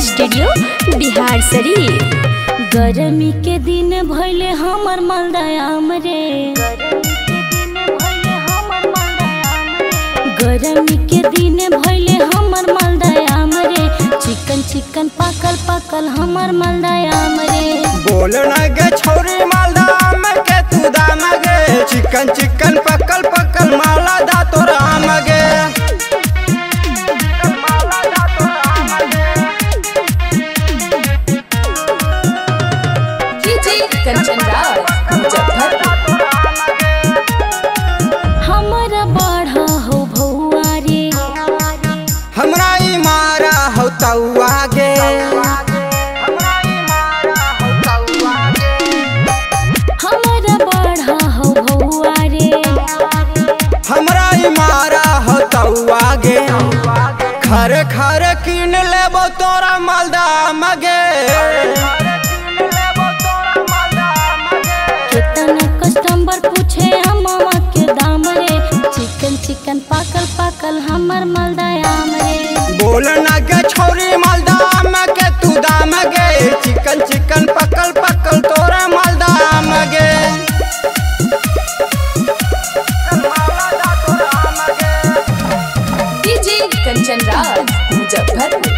Studio Bihar Sharif. गर्मी के दिन भइले हमर मालदायाम रे, गर्मी के दिन भइले हमर मालदायाम रे, चिकन चिकन पकल पकल हमर मालदायाम रे। बोल न गे छोरी मालदाम के तू दाम गे, चिकन चिकन पकल पकल माला दा तोरा आम गे। हमरा बढ़ा हो भौआ रे, हमरा ई मारा हो तौआ गे, हमरा बढ़ा हो भौआ रे, हमरा ई मारा हो तौआ गे। खरे खरे किन लेबो तोरा मालदाम गे, कितना कस्टमर पूछे अम्मा के दाम रे, चिकन चिकन पकल पकल हमर मालदायाम रे। बोल न गे छोरी मालदाम के तू दाम गे, चिकन चिकन पकल पकल तोरा मालदाम गे। डीजे कंचन राज मुजफ्फरपुर।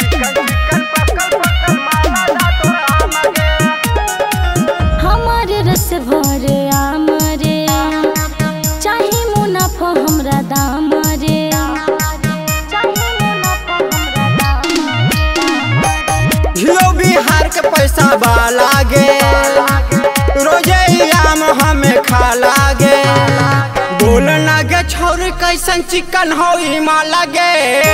हमारे रस भरे आम रे, चाहे मुनाफा हमरा दाम रे, घियो बिहार के पैसा वाला गे, रोजे आम हमें खाला गे। बोल न गे छोरी कैसन चिकन हो माला गे,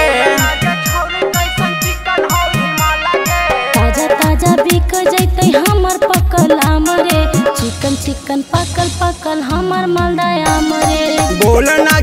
ताजा ताजा बिक जैते हमर पकल आम रे, चिकन चिकन पकल पकल हमर मालदायाम रे। बोल न